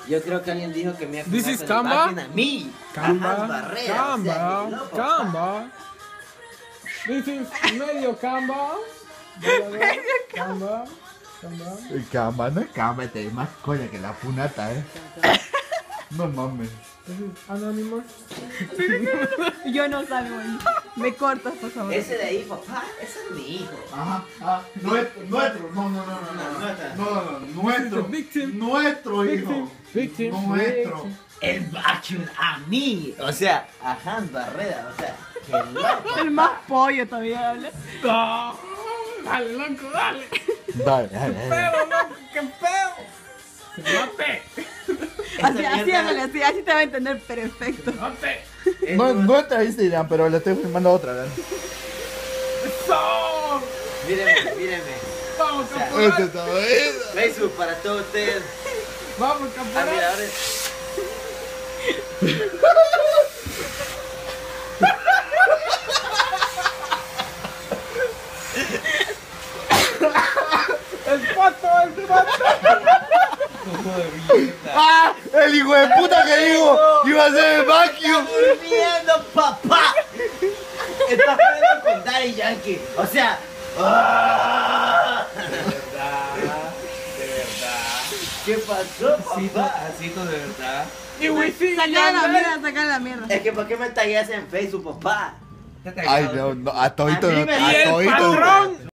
Yo creo que alguien dijo que me iba a This firmar is con Canva? la página. Me. Ajá, Barrera. O sea, Canva, qué loco. Canva. This is medio Canva. Canva. Canva. El cama, no es cama, te más coña que la punata, No mames. This is Anonymous. Yo no salgo ahí. Me cortas, por favor. Ese de ahí, papá, ese es mi hijo. Ajá, nuestro, nuestro, Victim. nuestro hijo. Victim. Nuestro. El vacuum a mí. O sea, a Hans Barrera. O sea, qué loco. El más pollo todavía habla. No. Dale, loco, dale. Dale, Pero, loco, qué feo. Se mate. Así, hágale, así te va a entender perfecto. Mate. Nuestra Instagram, pero le estoy filmando otra, ¿verdad? Eso. Míreme, míreme. Vamos, O sea, caporal. está bueno. Facebook para todos ustedes. Vamos, Ah, mira, caporal. ahora es... El pato, el pato. ¡Ah! ¡El hijo de puta que dijo! ¡Iba a ser el vacuum! durmiendo, papá. Estás peleando con Daddy Yankee. O sea... ¡ah! De verdad. ¿Qué pasó, papá? Asito de verdad. Y Wisin. Saca la mierda, saca la mierda. Es que ¿por qué me tagueas en Facebook, papá? Ay, no, a todito, A mí me- a Y el todito. patrón.